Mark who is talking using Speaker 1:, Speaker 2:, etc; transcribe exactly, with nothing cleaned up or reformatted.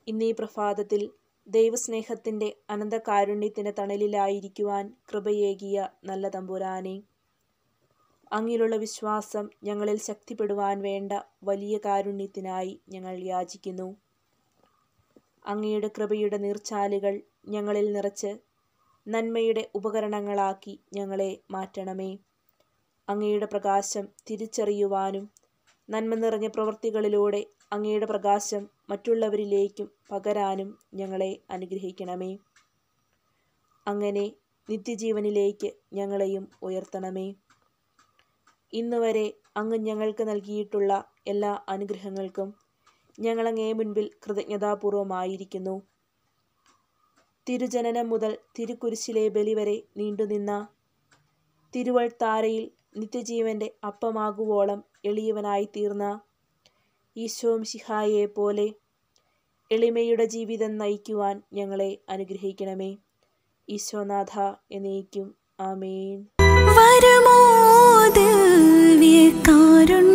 Speaker 1: ഇന്നീ പ്രഭാതത്തിൽ ദൈവസ്നേഹത്തിൻ്റെ അനന്തകാരുണ്യത്തിൻ്റെ തണലിലായിരിക്കുവാൻ കൃപയേകിയ നല്ല തമ്പുരാനെ, അങ്ങിലുള്ള വിശ്വാസം ഞങ്ങളിൽ ശക്തിപ്പെടുവാൻ വേണ്ട വലിയ കാരുണ്യത്തിനായി ഞങ്ങൾ യാചിക്കുന്നു. അങ്ങയുടെ കൃപയുടെ നീർച്ചാലുകൾ ഞങ്ങളിൽ നിറച്ച് നന്മയുടെ ഉപകരണങ്ങളാക്കി ഞങ്ങളെ മാറ്റണമേ. അങ്ങയുടെ പ്രകാശം തിരിച്ചറിയുവാനും നന്മ നിറഞ്ഞ പ്രവൃത്തികളിലൂടെ അങ്ങയുടെ പ്രകാശം മറ്റുള്ളവരിലേക്കും പകരാനും ഞങ്ങളെ അനുഗ്രഹിക്കണമേ. അങ്ങനെ നിത്യജീവനിലേക്ക് ഞങ്ങളെയും ഉയർത്തണമേ. ഇന്നുവരെ അങ്ങ് ഞങ്ങൾക്ക് നൽകിയിട്ടുള്ള എല്ലാ അനുഗ്രഹങ്ങൾക്കും ഞങ്ങളങ്ങേ മുൻപിൽ കൃതജ്ഞതാപൂർവമായിരിക്കുന്നു. തിരുജനനം മുതൽ തിരുക്കുരിശിലെ ബലി വരെ നീണ്ടുനിന്ന തിരുവൾത്താരയിൽ നിത്യജീവന്റെ അപ്പമാകുവോളം എളിയവനായി തീർന്ന ഈശോ മിശിഹായെ പോലെ എളിമയുടെ ജീവിതം നയിക്കുവാൻ ഞങ്ങളെ അനുഗ്രഹിക്കണമേ. ഈശോനാഥ എന്നേക്കും ആമേൻ.
Speaker 2: വരുമോ ദിവ്യകാരുണ്യം